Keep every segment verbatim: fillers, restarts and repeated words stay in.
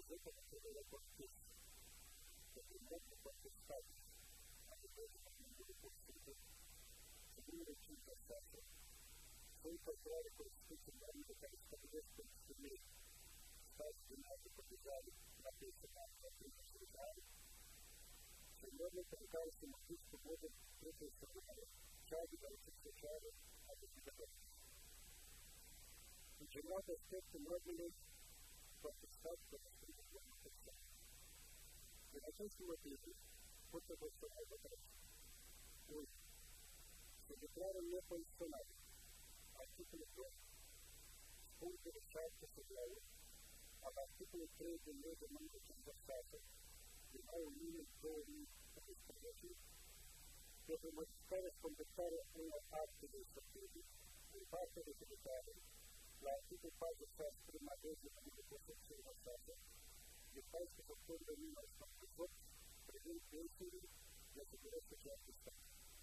requisito da figura cortista, que primeiro cortistado, a depois do número possível, segundo o quinto acesso, foi incorporado por escrito no âmbito para estabelecer o primeiro, estado de nada cotizado na pensionada da prima solidária, segundo encontrar-se no risco modo pretensionário, chave da utilizada a devida ordem. De modo aspecto mobile, contestado por escrito de manutenção. Por este motivo, foi proporcionado a trás. um. Se declara não condicionado. Artículo dois. Ponto de charte social. Ao artículo três de lei de manutenção da Estado, de ao mínimo do dispositivo, deve modificar as competências uma parte do estatuto, em parte do tributário, o artigo faz o sexto prima vez de manutenção da Estado, e faz que se ocorra em uma expansão, presente esse e a segurança social do Estado.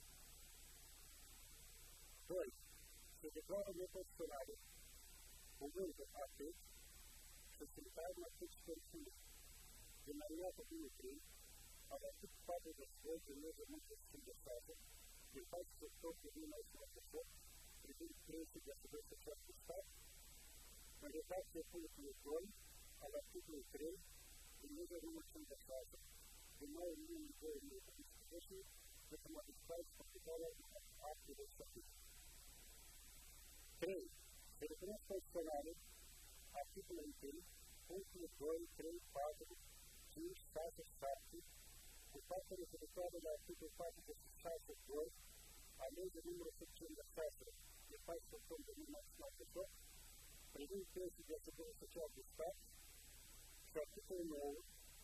dois. Se declara não condicionado, o mundo a ter, facilitado na substituição de maneira comunitária, ao artigo quatro das leis de lei de manutenção da Estado, e faz que se ocorra em uma expansão, presente esse e a segurança social do Estado, na verdade, se ocorre com o dois, ao artigo três, de lei de manutenção da Estado, de mau mínimo do dispositivo, de que modificar as competências uma parte do estatuto. três. Se reconhece condicionado, artigo inteiro, ponto dois, três, quatro, cinco, sete, sete, o fato de realizado no artigo quatro desse site dois, a lei de número sete da Festa, que faz função de mil novecentos e noventa e oito, prevê o preço de segurança social do Estado, que artigo nove,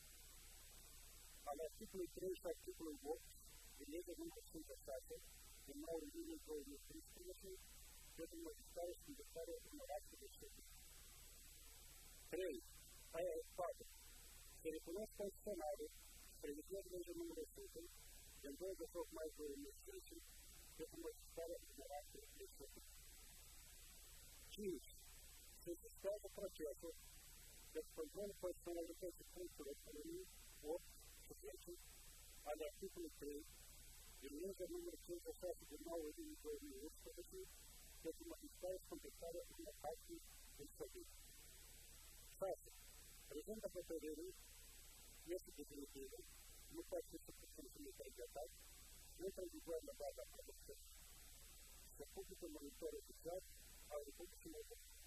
ao artigo três, artigo oito, de lei de número sete da Festa, de nove de julho de dois mil e três, deve modificar os comentários honorários do serviço. três. quatro. Se reconhece condicionado, previsão de lei de número cinco, em dois ou mais do emergência, deve modificar os honorários do serviço. quinze. Se suspende o processo, deve controle condicional do conhecimento da economia ou, sujeito, ao artigo três, de lei de número quinze, acesso de nove de julho de dois mil e oito, deve modificar os comentários uma parte do serviço. Fácil. Presente a proteger nesse definitivo, no qual se substitui de ataque, entra em vigor na data da produção. Se o público monitora o usuário, ao público